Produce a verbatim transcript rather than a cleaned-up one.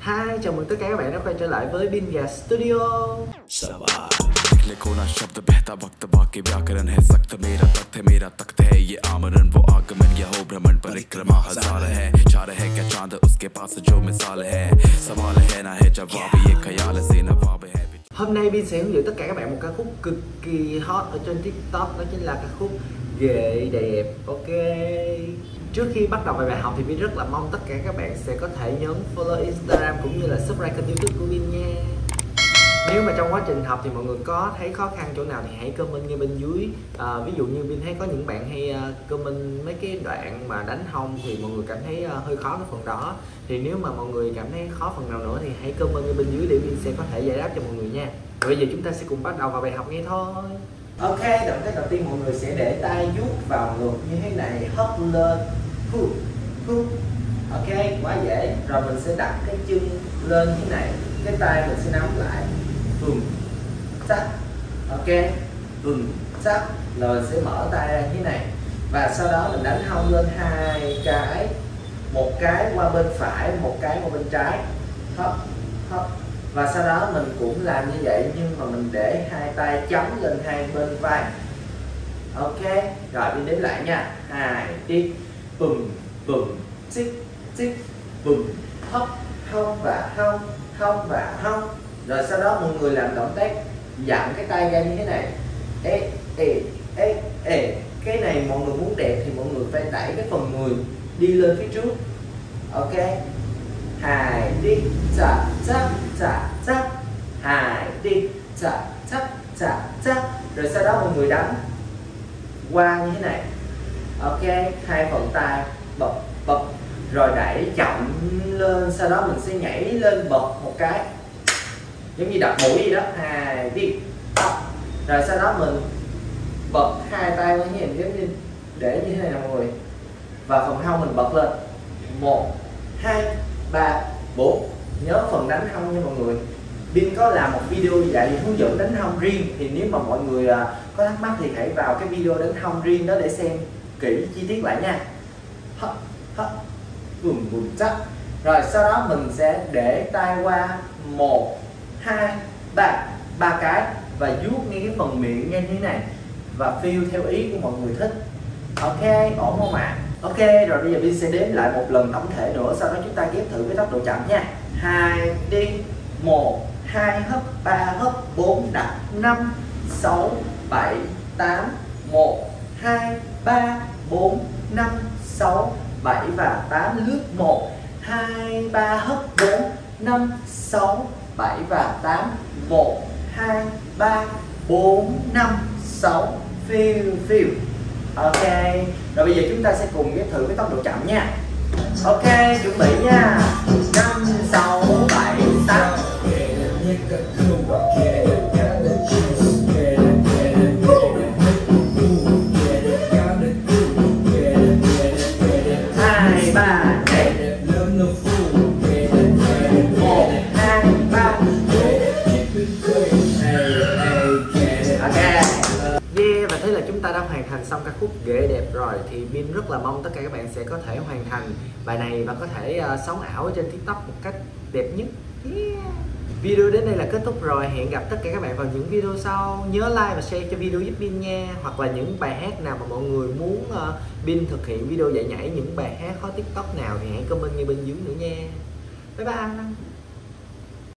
Hi, chào mừng tất cả các bạn đã quay trở lại với Bin Gà Studio. लिखो ना शब्द बहता वक्त बाकी व्याकरण है सख्त मेरा तख्त है मेरा तख्त है ये आमरण वो आगमन यह हो भ्रमण परिक्रमा हजार है चार है क्या चांद उसके पास जो मिसाल है सवाल है ना है जवाब ये ख्याल से नवाब है। Hôm nay Bin sẽ hướng dẫn tất cả các bạn một ca khúc cực kỳ hot ở trên TikTok, đó chính là ca khúc Ghệ Đẹp. Ok. Trước khi bắt đầu bài học thì Bin rất là mong tất cả các bạn sẽ có thể nhấn follow Instagram cũng như là subscribe kênh YouTube của Bin nha. Nếu mà trong quá trình học thì mọi người có thấy khó khăn chỗ nào thì hãy comment ngay bên dưới. À, ví dụ như Bin thấy có những bạn hay uh, comment mấy cái đoạn mà đánh hông thì mọi người cảm thấy uh, hơi khó cái phần đó. Thì nếu mà mọi người cảm thấy khó phần nào nữa thì hãy comment ngay bên dưới để Bin sẽ có thể giải đáp cho mọi người nha. Và bây giờ chúng ta sẽ cùng bắt đầu vào bài học ngay thôi. Ok, động tác đầu tiên mọi người sẽ để tay vuốt vào ngực như thế này, hất lên, hút, hút. Ok, quá dễ. Rồi mình sẽ đặt cái chân lên như thế này, cái tay mình sẽ nắm lại. Bùm, sắc, ok, bùm, sắc, rồi mình sẽ mở tay ra như thế này và sau đó mình đánh hông lên hai cái, một cái qua bên phải, một cái qua bên trái, hop, hop, và sau đó mình cũng làm như vậy nhưng mà mình để hai tay chống lên hai bên vai, ok, rồi đi đếm lại nha, hai, đi, bùm, bùm, xích, xích, bùm, hop, hông và hông, hông và hông. Rồi sau đó mọi người làm động tác dặn cái tay ra như thế này, ê ê ê ê. Cái này mọi người muốn đẹp thì mọi người phải đẩy cái phần người đi lên phía trước, ok, hai đi chà chà chà chà, hai đi chà chà chà chà. Rồi sau đó mọi người đánh qua như thế này, ok, hai phần tay bập bập, rồi đẩy chậm lên, sau đó mình sẽ nhảy lên bật một cái giống như đập mũi gì đó, hai đi up. Rồi sau đó mình bật hai tay qua như thế này, giống như để như thế này nè mọi người, và phần hông mình bật lên một hai ba bốn. Nhớ phần đánh hông nha mọi người. Bin có làm một video dạy hướng dẫn đánh hông riêng, thì nếu mà mọi người có thắc mắc thì hãy vào cái video đánh hông riêng đó để xem kỹ chi tiết lại nha. Hấp hấp bùm bùm chắc. Rồi sau đó mình sẽ để tay qua một hai ba, ba cái và vuốt ngay cái phần miệng như thế này và feel theo ý của mọi người thích. Ok, ổn không ạ? À? Ok, rồi bây giờ Bin sẽ đếm lại một lần tổng thể nữa, sau đó chúng ta ghép thử với tốc độ chậm nha. Hai đi, một hai hấp, ba hấp, bốn đặt, năm sáu bảy tám, một hai ba bốn năm sáu bảy và tám, lướt một hai ba hấp, bốn năm sáu bảy và tám, một hai ba bốn năm sáu, phiêu phiêu. Ok, rồi bây giờ chúng ta sẽ cùng ghép thử với tốc độ chậm nha. Ok, chuẩn bị nha. Năm sáu bảy tám. Hai ba ta đã hoàn thành xong ca khúc Ghệ Đẹp rồi, thì Bin rất là mong tất cả các bạn sẽ có thể hoàn thành bài này và có thể uh, sống ảo ở trên TikTok một cách đẹp nhất. Yeah. Video đến đây là kết thúc rồi, hẹn gặp tất cả các bạn vào những video sau. Nhớ like và share cho video giúp Bin nha, hoặc là những bài hát nào mà mọi người muốn uh, Bin thực hiện video dạy nhảy những bài hát có TikTok nào thì hãy comment ngay bên dưới nữa nha. Bye bye.